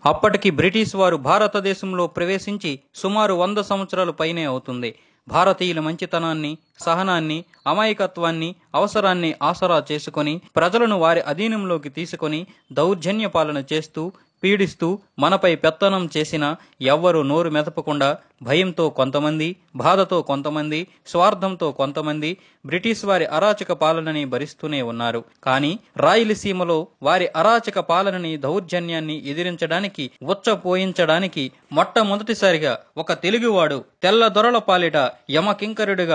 అప్పటికి బ్రిటిష్ వారు భారతదేశంలో ప్రవేశించి సుమారు 100 సంవత్సరాలు పైనే అవుతుంది. భారతీయుల మంచితనాన్ని, సహనాన్ని, అమాయకత్వాన్ని, అవసరాన్ని ఆసరా చేసుకొని ప్రజలను వారి అధీనంలోకి తీసుకొని దౌర్జన్య పాలన చేస్తూ, పీడిస్తూ మనపై పెత్తనం చేసిన ఎవ్వరూ నోరు మెదపకుండా భయంతో కొంతమంది, బాధతో కొంతమంది, స్వార్థంతో కొంతమంది బ్రిటిష్ వారి అరాచక పాలనని భరిస్తూనే ఉన్నారు. కానీ రాయలసీమలో వారి అరాచక పాలనని, దౌర్జన్యాన్ని ఎదిరించడానికి, ఉచ్చపోయించడానికి మొట్టమొదటిసారిగా ఒక తెలుగువాడు తెల్ల దొరల పాలిట యమకింకరుడిగా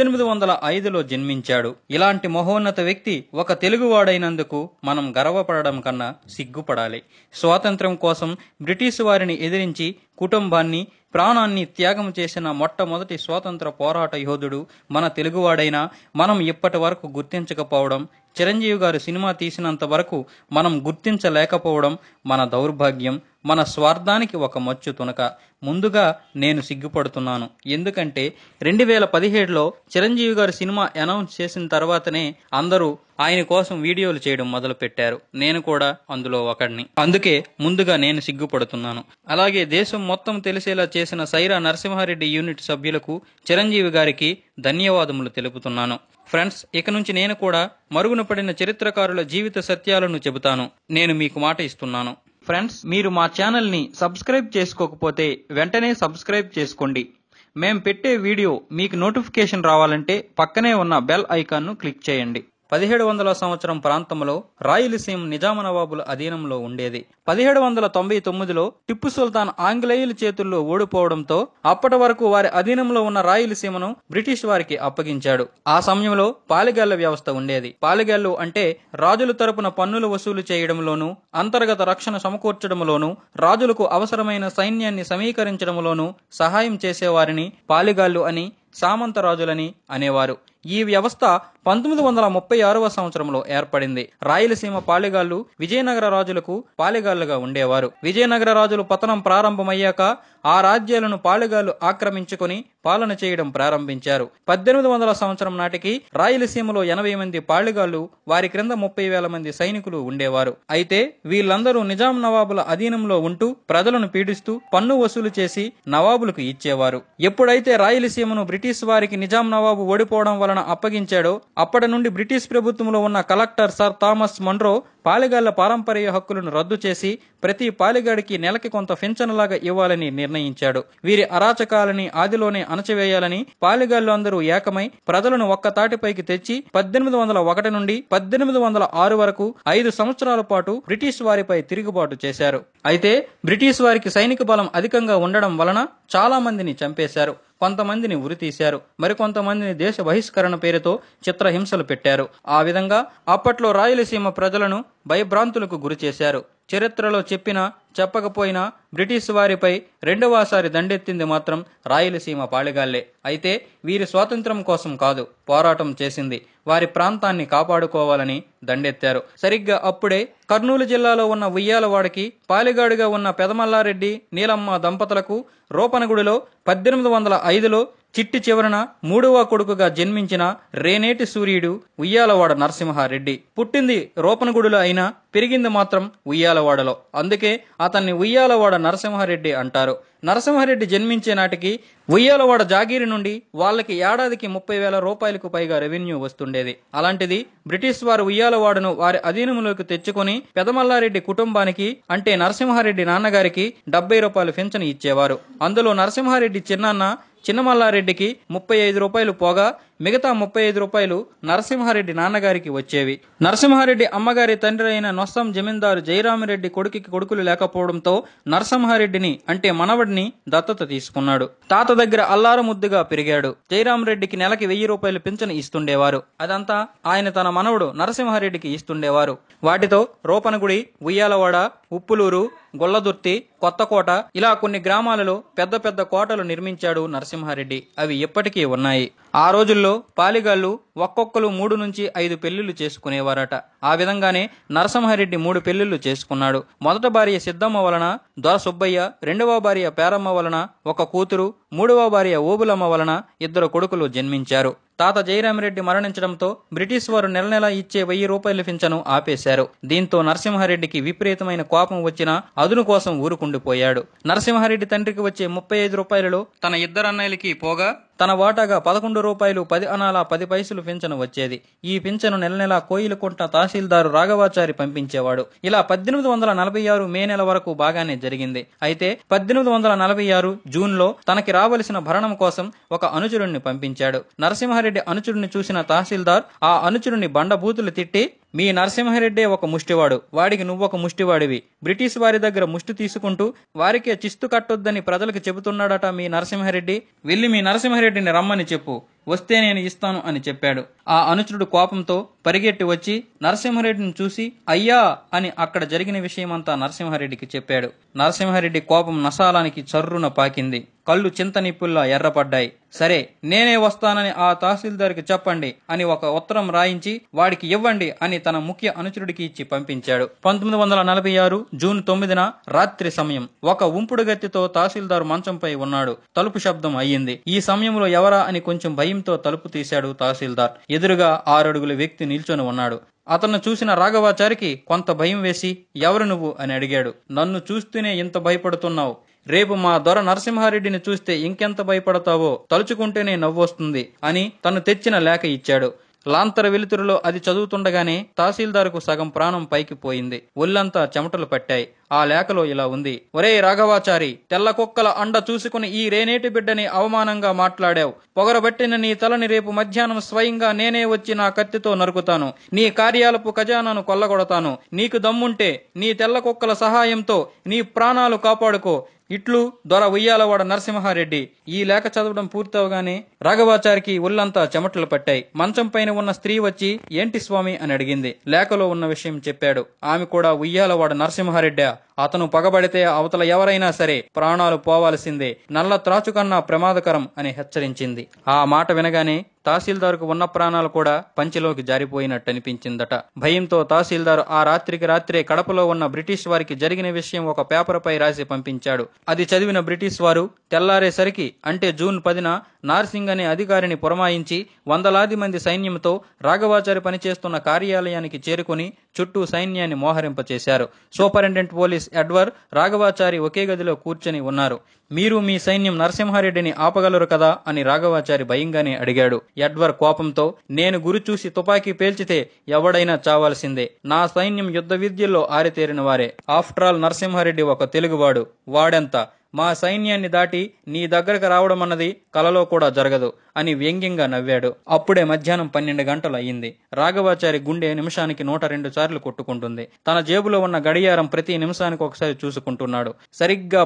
1805లో జన్మించాడు. ఇలాంటి మహోన్నత వ్యక్తి ఒక తెలుగువాడైనందుకు మనం గర్వపడడం కన్నా సిగ్గుపడాలి. స్వాతంత్ర్యం కోసం బ్రిటిష్ వారిని ఎదిరించి కుటుంబాన్ని, ప్రాణాన్ని త్యాగం చేసిన మొట్టమొదటి స్వాతంత్ర పోరాట యోధుడు మన తెలుగువాడైనా మనం ఇప్పటి వరకు గుర్తించకపోవడం, చిరంజీవి గారు సినిమా తీసినంత వరకు మనం గుర్తించలేకపోవడం మన దౌర్భాగ్యం, మన స్వార్థానికి ఒక మచ్చు తునక. ముందుగా నేను సిగ్గుపడుతున్నాను. ఎందుకంటే 2017లో చిరంజీవి గారు సినిమా అనౌన్స్ చేసిన తర్వాతనే అందరూ ఆయన కోసం వీడియోలు చేయడం మొదలు పెట్టారు. నేను కూడా అందులో ఒకడిని. అందుకే ముందుగా నేను సిగ్గుపడుతున్నాను. అలాగే దేశం మొత్తం తెలిసేలా చేసిన సైరా నరసింహారెడ్డి యూనిట్ సభ్యులకు, చిరంజీవి గారికి ధన్యవాదములు తెలుపుతున్నాను. ఫ్రెండ్స్, ఇక నుంచి నేను కూడా మరుగున పడిన చరిత్రకారుల జీవిత సత్యాలను చెబుతాను. నేను మీకు మాట ఇస్తున్నాను. ఫ్రెండ్స్, మీరు మా ఛానల్ని సబ్స్క్రైబ్ చేసుకోకపోతే వెంటనే సబ్స్క్రైబ్ చేసుకోండి. మేం పెట్టే వీడియో మీకు నోటిఫికేషన్ రావాలంటే పక్కనే ఉన్న బెల్ ఐకాన్ను క్లిక్ చేయండి. 1700 సంవత్సరం ప్రాంతంలో రాయలసీమ నిజామ నవాబుల అధీనంలో ఉండేది. 1799లో టిప్పు సుల్తాన్ ఆంగ్లేయుల చేతుల్లో ఓడిపోవడంతో అప్పటి వరకు వారి అధీనంలో ఉన్న రాయలసీమను బ్రిటిష్ వారికి అప్పగించాడు. ఆ సమయంలో పాలిగళ్ల వ్యవస్థ ఉండేది. పాలిగళ్లు అంటే రాజుల తరపున పన్నులు వసూలు చేయడంలోనూ, అంతర్గత రక్షణ సమకూర్చడంలోనూ, రాజులకు అవసరమైన సైన్యాన్ని సమీకరించడంలోనూ సహాయం చేసేవారిని పాలిగాళ్లు అని, సామంతరాజులని అనేవారు. ఈ వ్యవస్థ 1936వ సంవత్సరంలో ఏర్పడింది. రాయలసీమ పాలిగాళ్లు విజయనగర రాజులకు పాలిగాళ్లుగా ఉండేవారు. విజయనగర రాజులు పతనం ప్రారంభమయ్యాక ఆ రాజ్యాలను పాలిగాళ్లు ఆక్రమించుకొని పాలన చేయడం ప్రారంభించారు. 1800 సంవత్సరం నాటికి రాయలసీమలో 80 మంది పాళిగాళ్లు, వారి క్రింద 30,000 మంది సైనికులు ఉండేవారు. అయితే వీళ్ళందరూ నిజాం నవాబుల అధీనంలో ఉంటూ ప్రజలను పీడిస్తూ పన్ను వసూలు చేసి నవాబులకు ఇచ్చేవారు. ఎప్పుడైతే రాయలసీమను బ్రిటిష్ వారికి నిజాం నవాబు ఓడిపోవడం వలన అప్పగించాడో అప్పటి నుండి బ్రిటిష్ ప్రభుత్వంలో ఉన్న కలెక్టర్ సర్ థామస్ మన్రో పాలిగాళ్ల పారంపర్య హక్కులను రద్దు చేసి ప్రతి పాలిగాడికి నెలకి కొంత పింఛనులాగా ఇవ్వాలని నిర్ణయించాడు. వీరి అరాచకాలని ఆదిలోనే అణచివేయాలని పాలిగాళ్లు అందరూ ఏకమై ప్రజలను ఒక్కతాటిపైకి తెచ్చి 1801 నుండి 1806 వరకు 5 సంవత్సరాల పాటు బ్రిటిష్ వారిపై తిరుగుబాటు చేశారు. అయితే బ్రిటిష్ వారికి సైనిక బలం అధికంగా ఉండడం వలన చాలా మందిని చంపేశారు. కొంతమందిని ఉరితీశారు. మరికొంతమందిని దేశ బహిష్కరణ పేరుతో చిత్రహింసలు పెట్టారు. ఆ విధంగా అప్పట్లో రాయలసీమ ప్రజలను భయభ్రాంతులకు గురి చేశారు. చరిత్రలో చెప్పినా చెప్పకపోయినా బ్రిటిష్ వారిపై రెండవసారి దండెత్తింది మాత్రం రాయలసీమ పాళిగాళ్లే. అయితే వీరి స్వాతంత్ర్యం కోసం కాదు పోరాటం చేసింది, వారి ప్రాంతాన్ని కాపాడుకోవాలని దండెత్తారు. సరిగ్గా అప్పుడే కర్నూలు జిల్లాలో ఉన్న ఉయ్యాలవాడకి పాలిగాడుగా ఉన్న పెదమల్లారెడ్డి, నీలమ్మ దంపతులకు రోపనగుడిలో 1805లో చిట్టి చివరన 3వ కొడుకుగా జన్మించిన రేనేటి సూర్యుడు ఉయ్యాలవాడ నరసింహారెడ్డి. పుట్టింది రోపనగుడిలో అయినా పెరిగింది మాత్రం ఉయ్యాలవాడలో. అందుకే అతన్ని ఉయ్యాలవాడ నరసింహారెడ్డి అంటారు. నరసింహారెడ్డి జన్మించే నాటికి ఉయ్యాలవాడ జాగీరు నుండి వాళ్ళకి ఏడాదికి 30,000 రూపాయలకు పైగా రెవెన్యూ వస్తుండేది. అలాంటిది బ్రిటిష్ వారు ఉయ్యాలవాడను వారి అధీనంలోకి తెచ్చుకొని పెదమల్లారెడ్డి కుటుంబానికి అంటే నరసింహారెడ్డి నాన్నగారికి 70 రూపాయలు పింఛను ఇచ్చేవారు. అందులో నరసింహారెడ్డి చిన్నాన్న చిన్నమల్లారెడ్డికి 35 రూపాయలు పోగా మిగతా 35 రూపాయలు నరసింహారెడ్డి నాన్నగారికి వచ్చేవి. నరసింహారెడ్డి అమ్మగారి తండ్రి అయిన నొస్సం జమీందారు జయరామిరెడ్డి కొడుకుకి కొడుకులు లేకపోవడంతో నరసింహారెడ్డిని అంటే మనవడిని దత్తత తీసుకున్నాడు. తాత దగ్గర అల్లారు ముద్దుగా పెరిగాడు. జయరామిరెడ్డికి నెలకి 1000 రూపాయలు పింఛను ఇస్తుండేవారు. అదంతా ఆయన తన మనవడు నరసింహారెడ్డికి ఇస్తుండేవారు. వాటితో రోపనగుడి, ఉయ్యాలవాడ, ఉప్పులూరు, గొల్లదుర్తి, కొత్తకోట ఇలా కొన్ని గ్రామాలలో పెద్ద పెద్ద కోటలు నిర్మించాడు నరసింహారెడ్డి. అవి ఇప్పటికీ ఉన్నాయి. ఆ రోజుల్లో పాలిగాళ్లు ఒక్కొక్కరు 3 నుంచి 5 పెళ్లిళ్లు చేసుకునేవారట. ఆ విధంగానే నరసింహారెడ్డి 3 పెళ్లిళ్లు చేసుకున్నాడు. మొదట భార్య సిద్దమ్మ వలన దొర సుబ్బయ్య, రెండవ భార్య పేరమ్మ వలన ఒక కూతురు, మూడవ భార్య ఓబులమ్మ వలన 2 కొడుకులు జన్మించారు. తాత జయరామిరెడ్డి మరణించడంతో బ్రిటిష్ వారు నెల నెలా ఇచ్చే 1000 రూపాయల పింఛను ఆపేశారు. దీంతో నరసింహారెడ్డికి విపరీతమైన కోపం వచ్చినా అదును కోసం ఊరుకుండిపోయాడు. నరసింహారెడ్డి తండ్రికి వచ్చే 35 రూపాయలలో తన 2 అన్నయ్యలకి పోగా తన వాటాగా 11 రూపాయలు 10 అనాల 10 పైసలు పింఛను వచ్చేది. ఈ పింఛను నెల నెలా కోయిలకుంట తహసీల్దారు రాఘవాచారి పంపించేవాడు. ఇలా 1846 మే నెల వరకు బాగానే జరిగింది. అయితే 1846 జూన్లో తనకి రావలసిన భరణం కోసం ఒక అనుచరుణ్ణి పంపించాడు. నరసింహారెడ్డి అనుచరుణ్ణి చూసిన తహసీల్దార్ ఆ అనుచరుణ్ణి బండబూతులు తిట్టి, మీ నరసింహారెడ్డే ఒక ముష్టివాడు, వాడికి నువ్వొక ముష్టివాడివి, బ్రిటిష్ వారి దగ్గర ముష్టి తీసుకుంటూ వారికే చిస్తు కట్టొద్దని ప్రజలకు చెబుతున్నాడట మీ నరసింహారెడ్డి, వెళ్ళి మీ నరసింహారెడ్డిని రమ్మని చెప్పు, వస్తే నేను ఇస్తాను అని చెప్పాడు. ఆ అనుచరుడు కోపంతో పరిగెట్టి వచ్చి నరసింహారెడ్డిని చూసి అయ్యా అని అక్కడ జరిగిన విషయమంతా నరసింహారెడ్డికి చెప్పాడు. నరసింహారెడ్డి కోపం నసాలానికి చర్రున పాకింది. కళ్ళు చింత నిప్పుల్లా ఎర్రపడ్డాయి. సరే, నేనే వస్తానని ఆ తహసీల్దార్కి చెప్పండి అని ఒక ఉత్తరం రాయించి వాడికి ఇవ్వండి అని తన ముఖ్య అనుచరుడికి ఇచ్చి పంపించాడు. 1946 జూన్ 9న రాత్రి సమయం. ఒక ఉంపుడు గత్తితో తహసీల్దార్ మంచంపై ఉన్నాడు. తలుపు శబ్దం అయ్యింది. ఈ సమయంలో ఎవరా అని కొంచెం భయంతో తలుపు తీశాడు తహసీల్దార్. ఎదురుగా 6 అడుగుల వ్యక్తి నిల్చొని ఉన్నాడు. అతన్ని చూసిన రాఘవాచారికి కొంత భయం వేసి, ఎవరు నువ్వు అని అడిగాడు. నన్ను చూస్తూనే ఇంత భయపడుతున్నావు, రేపు మా దొర నరసింహారెడ్డిని చూస్తే ఇంకెంత భయపడతావో తలుచుకుంటేనే నవ్వొస్తుంది అని తను తెచ్చిన లేఖ ఇచ్చాడు. లాంతర వెలుతురులో అది చదువుతుండగానే తహసీల్దార్కు సగం ప్రాణం పైకి పోయింది. ఒళ్ళంతా చెమటలు పట్టాయి. ఆ లేఖలో ఇలా ఉంది: ఒరే రాఘవాచారి, తెల్ల కుక్కల అండ చూసుకుని ఈ రేనేటి బిడ్డని అవమానంగా మాట్లాడావు. పొగరబట్టిన నీ తలని రేపు మధ్యాహ్నం స్వయంగా నేనే వచ్చి నా కత్తితో నరుకుతాను. నీ కార్యాలపు ఖజానాను కొల్లగొడతాను. నీకు దమ్ముంటే నీ తెల్ల కుక్కల సహాయంతో నీ ప్రాణాలు కాపాడుకో. ఇట్లు దొర ఉయ్యాలవాడ నరసింహారెడ్డి. ఈ లేఖ చదవడం పూర్తవగానే రాఘవాచారికి ఒళ్ళంతా చెమటలు పట్టాయి. మంచం పైన ఉన్న స్త్రీ వచ్చి, ఏంటి స్వామి అని అడిగింది. లేఖలో ఉన్న విషయం చెప్పాడు. ఆమె కూడా ఉయ్యాలవాడ నరసింహారెడ్డా, అతను పగబడితే అవతల ఎవరైనా సరే ప్రాణాలు పోవాల్సిందే, నల్ల త్రాచు కన్నా ప్రమాదకరం అని హెచ్చరించింది. ఆ మాట వినగానే తహసీల్దార్కు ఉన్న ప్రాణాలు కూడా పంచిలోకి జారిపోయినట్టు అనిపించిందట. భయంతో తహసీల్దార్ ఆ రాత్రికి రాత్రే కడపలో ఉన్న బ్రిటిష్ వారికి జరిగిన విషయం ఒక పేపర్పై రాసి పంపించాడు. అది చదివిన బ్రిటిష్ వారు తెల్లారేసరికి, అంటే జూన్ 10న నార్సింగ్ అనే అధికారిని పురమాయించి వందలాది మంది సైన్యంతో రాఘవాచారి పనిచేస్తున్న కార్యాలయానికి చేరుకుని చుట్టూ సైన్యాన్ని మోహరింపచేశారు. సూపరింటెండెంట్ పోలీస్ ఎడ్వర్డ్, రాఘవాచారి ఒకే గదిలో కూర్చొని ఉన్నారు. మీరు మీ సైన్యం నరసింహారెడ్డిని ఆపగలరు కదా అని రాఘవాచారి భయంగానే అడిగాడు. ఎడ్వర్డ్ కోపంతో, నేను గురి చూసి తుపాకీ పేల్చితే ఎవడైనా చావాల్సిందే. నా సైన్యం యుద్ధ విద్యల్లో ఆరితేరిన వారే. ఆఫ్టర్ ఆల్ నరసింహారెడ్డి ఒక తెలుగువాడు, వాడెంత, మా సైన్యాన్ని దాటి నీ దగ్గరకు రావడం అన్నది కలలో కూడా జరగదు అని వ్యంగ్యంగా నవ్వాడు. అప్పుడే మధ్యాహ్నం 12 గంటలు అయ్యింది. రాఘవాచారి గుండె నిమిషానికి 102 సార్లు కొట్టుకుంటుంది. తన జేబులో ఉన్న గడియారం ప్రతి నిమిషానికి ఒకసారి చూసుకుంటున్నాడు. సరిగ్గా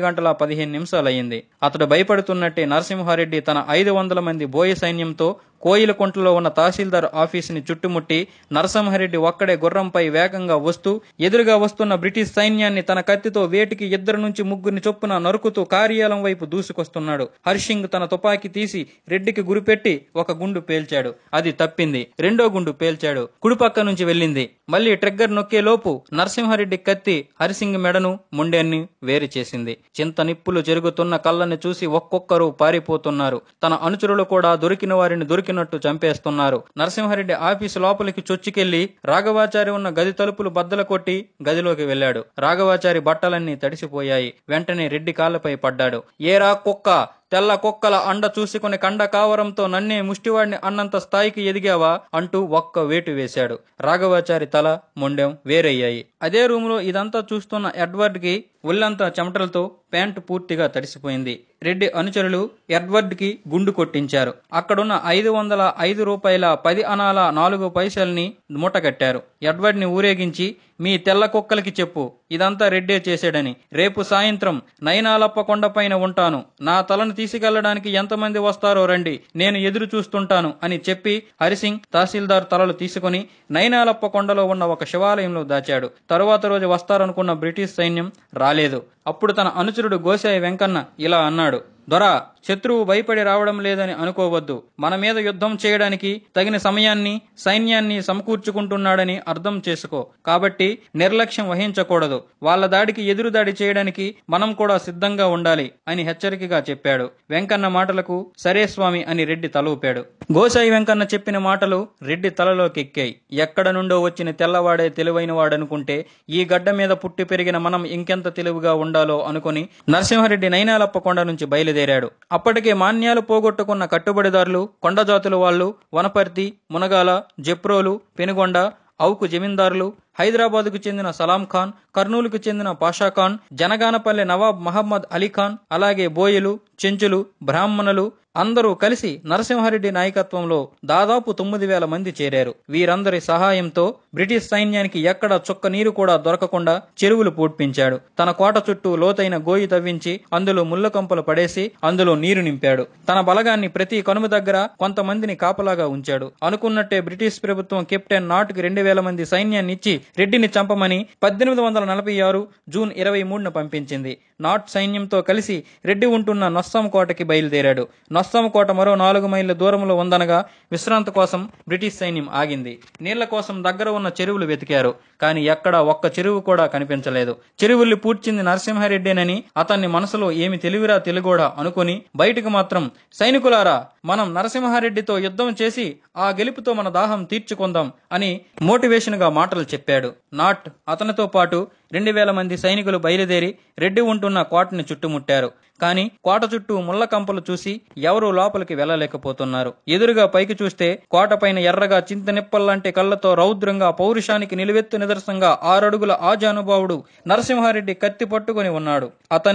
12:15 అయ్యింది. అతడు భయపడుతున్నట్టే నరసింహారెడ్డి తన 500 మంది బోయ సైన్యంతో కోయిలకుంటలో ఉన్న తహసీల్దార్ ఆఫీసుని చుట్టుముట్టి నరసింహారెడ్డి ఒక్కడే గుర్రంపై వేగంగా వస్తూ ఎదురుగా వస్తున్న బ్రిటిష్ సైన్యాన్ని తన కత్తితో వేటికి 2 నుంచి 3 చొప్పున నరుకుతూ కార్యాలయం వైపు దూసుకొస్తున్నాడు. హర్షింగ్ తన తుపాకీ తీసి రెడ్డికి గురిపెట్టి ఒక గుండు పేల్చాడు. అది తప్పింది. రెండో గుండు పేల్చాడు. కుడిపక్క నుంచి వెళ్ళింది. మళ్లీ ట్రిగ్గర్ నొక్కే లోపు నరసింహారెడ్డి కత్తి హరిసింగ్ మెడను ముండెన్ని వేరు చేసింది. చింత నిప్పులు జరుగుతున్న కళ్ళని చూసి ఒక్కొక్కరు పారిపోతున్నారు. తన అనుచరులు కూడా దొరికిన వారిని దొరికినట్టు చంపేస్తున్నారు. నరసింహారెడ్డి ఆఫీసు లోపలికి చొచ్చుకెళ్లి రాఘవాచారి ఉన్న గది తలుపులు బద్దలు కొట్టి గదిలోకి వెళ్లాడు. రాఘవాచారి బట్టలన్నీ తడిసిపోయాయి. వెంటనే రెడ్డి కాళ్లపై పడ్డాడు. ఏరా కుక్క, తెల్ల కుక్కల అండ చూసుకుని కండ కావరంతో నన్నే ముష్టివాడిని అన్నంత స్థాయికి ఎదిగావా అంటూ ఒక్క వేటు వేశాడు. రాఘవాచారి తల, మొండెం వేరయ్యాయి. అదే రూములో ఇదంతా చూస్తున్న ఎడ్వర్డ్ కి ఒళ్ళంతా చెమటలతో ప్యాంటు పూర్తిగా తడిసిపోయింది. రెడ్డి అనుచరులు ఎడ్వర్డ్ కి గుండు కొట్టించారు. అక్కడున్న 505 రూపాయల 10 అనాల 4 పైసల్ని మూటగట్టారు. ఎడ్వర్డ్ ని ఊరేగించి, మీ తెల్ల కుక్కలకి చెప్పు ఇదంతా రెడ్డే చేశాడని. రేపు సాయంత్రం నైనాలప్ప కొండపైన ఉంటాను. నా తలను తీసుకెళ్లడానికి ఎంతమంది వస్తారో రండి, నేను ఎదురు చూస్తుంటాను అని చెప్పి హరిసింగ్ తహసీల్దార్ తలలు తీసుకుని నైనాలప్ప కొండలో ఉన్న ఒక శివాలయంలో దాచాడు. తరువాత రోజు వస్తారనుకున్న బ్రిటిష్ సైన్యం రాలేదు. అప్పుడు తన అనుచరుడు గోసాయి వెంకన్న ఇలా అన్నాడు: దొర, శత్రువు భయపడి రావడం లేదని అనుకోవద్దు. మన మీద యుద్ధం చేయడానికి తగిన సమయాన్ని, సైన్యాన్ని సమకూర్చుకుంటున్నాడని అర్థం చేసుకో. కాబట్టి నిర్లక్ష్యం వహించకూడదు. వాళ్ళ దాడికి ఎదురుదాడి చేయడానికి మనం కూడా సిద్ధంగా ఉండాలి అని హెచ్చరికగా చెప్పాడు. వెంకన్న మాటలకు సరే స్వామి అని రెడ్డి తల ఊపాడు. గోసాయి వెంకన్న చెప్పిన మాటలు రెడ్డి తలలోకెక్కాయి. ఎక్కడ నుండో వచ్చిన తెల్లవాడే తెలివైన వాడనుకుంటే ఈ గడ్డ మీద పుట్టి పెరిగిన మనం ఇంకెంత తెలివిగా ఉండాలో అనుకుని నరసింహారెడ్డి నైనాలప్ప కొండ నుంచి బయలుదేరాడు. అప్పటికే మాన్యాలు పోగొట్టుకున్న కట్టుబడిదారులు, కొండజాతుల వాళ్ళు, వనపర్తి, మునగాల, జెప్రోలు, పెనుగొండ, ఔకు జమీందారులు, హైదరాబాద్కు చెందిన సలాం ఖాన్, కర్నూలుకు చెందిన పాషాఖాన్, జనగానపల్లె నవాబ్ మహమ్మద్ అలీఖాన్, అలాగే బోయలు, చెంచులు, బ్రాహ్మణులు అందరూ కలిసి నరసింహారెడ్డి నాయకత్వంలో దాదాపు 9,000 మంది చేరారు. వీరందరి సహాయంతో బ్రిటిష్ సైన్యానికి ఎక్కడ చుక్క నీరు కూడా దొరకకుండా చెరువులు పూడ్పించాడు. తన కోట చుట్టూ లోతైన గోయి తవ్వించి అందులో ముళ్ళ కంపలు పడేసి అందులో నీరు నింపాడు. తన బలగాన్ని ప్రతి కనుమ దగ్గర కొంతమందిని కాపలాగా ఉంచాడు. అనుకున్నట్టే బ్రిటిష్ ప్రభుత్వం కెప్టెన్ నాట్కి 2,000 మంది సైన్యాన్ని ఇచ్చి రెడ్డిని చంపమని 1846 జూన్ 23న పంపించింది. నాట్ సైన్యంతో కలిసి రెడ్డి ఉంటున్న నొస్సం కోటకి బయలుదేరాడు. నొస్సం కోట మరో 4 మైళ్ళ దూరంలో ఉందనగా విశ్రాంతి కోసం బ్రిటిష్ సైన్యం ఆగింది. నీళ్ల కోసం దగ్గర ఉన్న చెరువులు వెతికారు. కానీ ఎక్కడా ఒక్క చెరువు కూడా కనిపించలేదు. చెరువుల్ని పూడ్చింది నరసింహారెడ్డేనని అతన్ని మనసులో ఏమి తెలివిరా తెలుగోడా అనుకుని బయటకు మాత్రం, సైనికులారా, మనం నరసింహారెడ్డితో యుద్ధం చేసి ఆ గెలుపుతో మన దాహం తీర్చుకుందాం అని మోటివేషన్ గా మాటలు చెప్పాడు. నాట్ అతనితో పాటు 2,000 మంది సైనికులు బయలుదేరి రెడ్డి ఉంటున్న కోటని చుట్టుముట్టారు. కానీ కోట చుట్టూ ముళ్ళ కంపలు చూసి ఎవరూ లోపలికి వెళ్లలేకపోతున్నారు. ఎదురుగా పైకి చూస్తే కోటపైన ఎర్రగా చింతనిప్పల్లాంటి కళ్లతో రౌద్రంగా పౌరుషానికి నిలువెత్తు నిదర్శనంగా 6 అడుగుల ఆజానుభావుడు నరసింహారెడ్డి కత్తి పట్టుకుని ఉన్నాడు.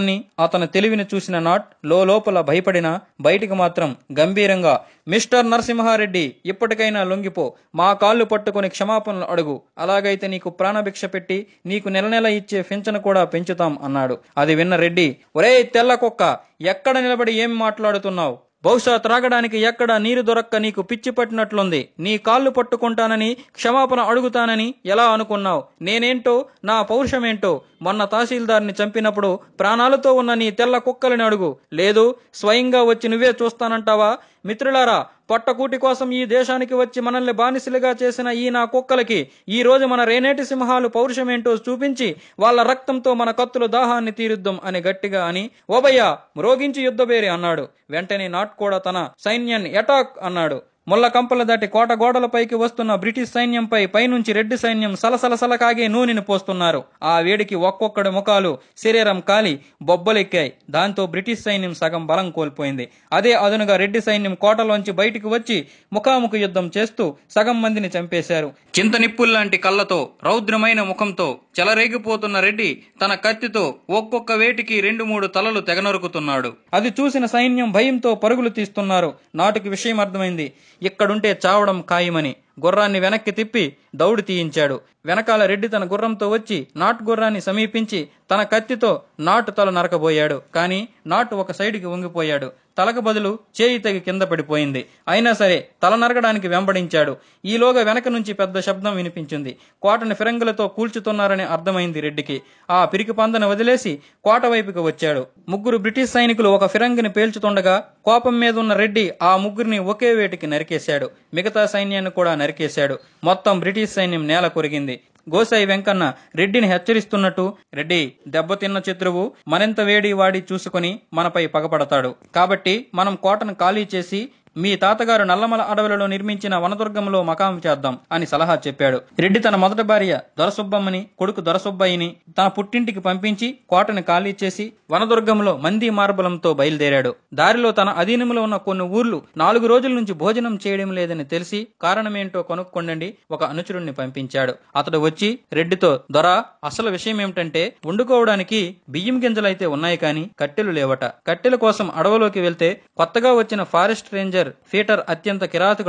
అతని తెలివిని చూసిన నాట్ లోపల భయపడినా బయటికి మాత్రం గంభీరంగా, మిస్టర్ నరసింహారెడ్డి, ఇప్పటికైనా లొంగిపో, మా కాళ్ళు పట్టుకుని క్షమాపణలు అడుగు. అలాగైతే నీకు ప్రాణభిక్ష పెట్టి నీకు నెల నెల ఇచ్చే పింఛను కూడా పెంచుతాం అన్నాడు. అది విన్న రెడ్డి, ఒరేయ్ తెల్ల కుక్క, ఎక్కడ నిలబడి ఏం మాట్లాడుతున్నావు? బహుశా త్రాగడానికి ఎక్కడ నీరు దొరక్క నీకు పిచ్చి పట్టినట్లుంది. నీ కాళ్ళు పట్టుకుంటానని, క్షమాపణ అడుగుతానని ఎలా అనుకున్నావు? నేనేంటో, నా పౌరుషమేంటో మొన్న తహసీల్దార్ని చంపినప్పుడు ప్రాణాలతో ఉన్న నీ తెల్ల కుక్కలని అడుగు. లేదు, స్వయంగా వచ్చి నువ్వే చూస్తానంటావా? మిత్రులారా, పొట్టకూటి కోసం ఈ దేశానికి వచ్చి మనల్ని బానిసలుగా చేసిన ఈ నా కుక్కలకి ఈ రోజు మన రేనేటి సింహాలు పౌరుషమేంటో చూపించి వాళ్ళ రక్తంతో మన కత్తుల దాహాన్ని తీరుద్దాం అని గట్టిగా అని, ఓబయ్యా, మ్రోగించి యుద్ధబేరి అన్నాడు. వెంటనే నాట్ కూడా తన సైన్యాన్ని అటాక్ అన్నాడు. ముళ్ళ కంపల దాటి కోట గోడలపైకి వస్తున్న బ్రిటిష్ సైన్యంపై పైనుంచి రెడ్డి సైన్యం సలసలసల కాగే నూనెని పోస్తున్నారు. ఆ వేడికి ఒక్కొక్కడి ముఖాలు, శరీరం కాలి బొబ్బలెక్కాయి. దాంతో బ్రిటిష్ సైన్యం సగం బలం కోల్పోయింది. అదే అదునుగా రెడ్డి సైన్యం కోటలోంచి బయటికి వచ్చి ముఖాముఖి యుద్ధం చేస్తూ సగం మందిని చంపేశారు. చింతనిప్పుల్లాంటి కళ్ళతో, రౌద్రమైన ముఖంతో చెలరేగిపోతున్న రెడ్డి తన కత్తితో ఒక్కొక్క వేటికి 2-3 తలలు తెగనరుకుతున్నాడు. అది చూసిన సైన్యం భయంతో పరుగులు తీస్తున్నారు. నాటుకి విషయం అర్థమైంది. ఇక్కడుంటే చావడం ఖాయమని గుర్రాన్ని వెనక్కి తిప్పి దౌడు తీయించాడు. వెనకాల రెడ్డి తన గుర్రంతో వచ్చి నాటు గుర్రాన్ని సమీపించి తన కత్తితో నాటు తల నరకబోయాడు. కానీ నాటు ఒక సైడుకి వంగిపోయాడు. తలకు బదులు చేయి తెగి కింద పడిపోయింది. అయినా సరే తల నరకడానికి వెంబడించాడు. ఈలోగా వెనక నుంచి పెద్ద శబ్దం వినిపించింది. కోటని ఫిరంగులతో కూల్చుతున్నారని అర్థమైంది రెడ్డికి. ఆ పిరికి పందను వదిలేసి కోట వైపుకి వచ్చాడు. 3 బ్రిటిష్ సైనికులు ఒక ఫిరంగిని పేల్చుతుండగా కోపం మీద ఉన్న రెడ్డి ఆ 3 ఒకే వేటికి నరికేశాడు. మిగతా సైన్యాన్ని కూడా నరికేశాడు. మొత్తం బ్రిటిష్ సైన్యం నేల కొరిగింది. గోసాయి వెంకన్న రెడ్డిని హెచ్చరిస్తున్నట్టు, రెడ్డి, దెబ్బతిన్న శత్రువు మరింత వేడి వాడి చూసుకుని మనపై పగపడతాడు. కాబట్టి మనం కోటను ఖాళీ చేసి మీ తాతగారు నల్లమల అడవులలో నిర్మించిన వనదుర్గంలో మకాం చేద్దాం అని సలహా చెప్పాడు. రెడ్డి తన మొదటి భార్య దొరసుబ్బమ్మని, కొడుకు దొరసుబ్బయ్యని తన పుట్టింటికి పంపించి కోటను ఖాళీ చేసి వనదుర్గంలో మంది మార్బలంతో బయలుదేరాడు. దారిలో తన అధీనంలో ఉన్న కొన్ని ఊర్లు 4 రోజుల నుంచి భోజనం చేయడం లేదని తెలిసి కారణమేంటో కనుక్కొండండి ఒక అనుచరుణ్ణి పంపించాడు. అతడు వచ్చి రెడ్డితో, దొర, అసలు విషయం ఏమిటంటే వండుకోవడానికి బియ్యం గింజలైతే ఉన్నాయి కానీ కట్టెలు లేవట. కట్టెల కోసం అడవులోకి వెళ్తే కొత్తగా వచ్చిన ఫారెస్ట్ రేంజర్ పీటర్ అత్యంత కిరాతకుడట.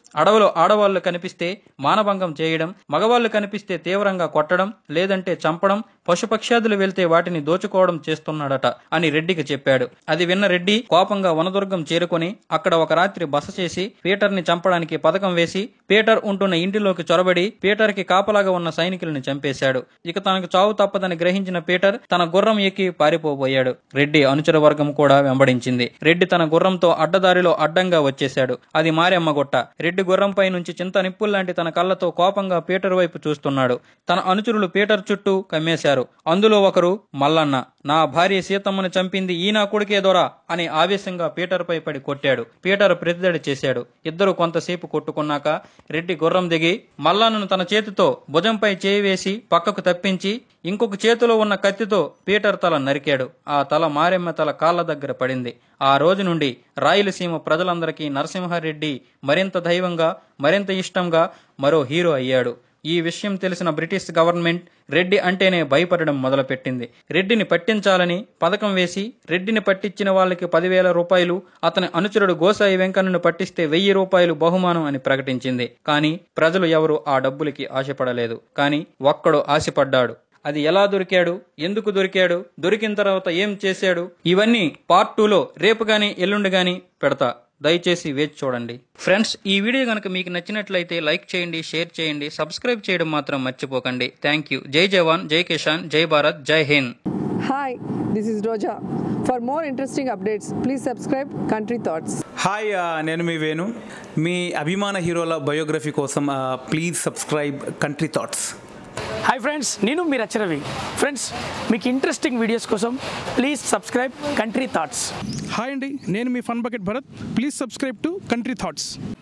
అడవిలో ఆడవాళ్లు కనిపిస్తే మానభంగం చేయడం, మగవాళ్లు కనిపిస్తే తీవ్రంగా కొట్టడం లేదంటే చంపడం, పశుపక్ష్యాదులు వెళ్తే వాటిని దోచుకోవడం చేస్తున్నాడట అని రెడ్డికి చెప్పాడు. అది విన్న రెడ్డి కోపంగా వనదుర్గం చేరుకొని అక్కడ ఒక రాత్రి బస చేసి పీటర్ ని చంపడానికి పథకం వేసి పీటర్ ఉంటున్న ఇంటిలోకి చొరబడి పీటర్ కి కాపలాగా ఉన్న సైనికులను చంపేశాడు. ఇక తనకు చావు తప్పదని గ్రహించిన పీటర్ తన గుర్రం ఎక్కి పారిపోబోయాడు. రెడ్డి అనుచర వర్గం కూడా వెంబడించింది. రెడ్డి తన గుర్రంతో అడ్డదారిలో అడ్డంగా వచ్చేశాడు. అది మారెమ్మ గుట్ట. రెడ్డి గుర్రంపై నుంచి చింత నిప్పుల్లాంటి తన కళ్ళతో కోపంగా పీటర్ వైపు చూస్తున్నాడు. తన అనుచరులు పీటర్ చుట్టూ కమ్మేశారు. అందులో ఒకరు మల్లన్న, నా భార్య సీతమ్మను చంపింది ఈ నా కొడుకే దొరా అని ఆవేశంగా పీటర్ పై పడి కొట్టాడు. పీటర్ ప్రతిదాడి చేశాడు. ఇద్దరు కొంతసేపు కొట్టుకున్నాక రెడ్డి గుర్రం దిగి మల్లన్నను తన చేతితో భుజంపై చేయి వేసి పక్కకు తప్పించి ఇంకొక చేతిలో ఉన్న కత్తితో పీటర్ తల నరికాడు. ఆ తల మారెమ్మ తల కాళ్ల దగ్గర పడింది. ఆ రోజు నుండి రాయలసీమ ప్రజలందరికీ నరసింహారెడ్డి మరింత దైవంగా, మరింత ఇష్టంగా మరో హీరో అయ్యాడు. ఈ విషయం తెలిసిన బ్రిటిష్ గవర్నమెంట్ రెడ్డి అంటేనే భయపడడం మొదలుపెట్టింది. రెడ్డిని పట్టించాలని పథకం వేసి రెడ్డిని పట్టించిన వాళ్ళకి 10,000 రూపాయలు, అతని అనుచరుడు గోసాయి వెంకన్నను పట్టిస్తే 1,000 రూపాయలు బహుమానం అని ప్రకటించింది. కానీ ప్రజలు ఎవరు ఆ డబ్బులకి ఆశపడలేదు. కానీ ఒక్కడు ఆశపడ్డాడు. అది ఎలా దొరికాడు, ఎందుకు దొరికాడు, దొరికిన తర్వాత ఏం చేశాడు, ఇవన్నీ పార్ట్ 2లో రేపు గాని ఎల్లుండి గాని పెడతా. దయచేసి వేచి చూడండి. ఫ్రెండ్స్, ఈ వీడియో కనుక మీకు నచ్చినట్లయితే లైక్ చేయండి, షేర్ చేయండి, సబ్స్క్రైబ్ చేయడం మాత్రం మర్చిపోకండి. Thank you. జై జవాన్, జై కిసాన్, జై భారత్, జై Hind. Hi, this is Roja. For more interesting updates, please subscribe Country Thoughts. Hi, నేను మీ వేణు. మీ అభిమాన హీరోల బయోగ్రఫీ కోసం please subscribe Country Thoughts. Hi friends, నేను మీ రచరవి. ఫ్రెండ్స్, మీకు ఇంట్రెస్టింగ్ వీడియోస్ కోసం please subscribe Country Thoughts. Hi అండి, నేను మీ Fun Bucket Bharat. Please subscribe to Country Thoughts.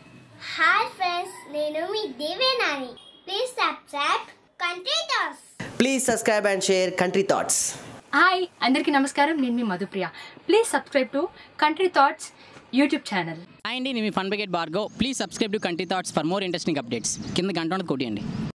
Hi friends, నేను మీ Devenani. Please subscribe Country Thoughts. Please subscribe and share Country Thoughts. Hi అందరికీ నమస్కారం, నేను మీ Madhupriya. Please subscribe to Country Thoughts YouTube channel. Hi అండి, నేను మీ Fun Bucket Bhargav. Please subscribe to Country Thoughts for more interesting updates. కింద గంట కొట్టియండి.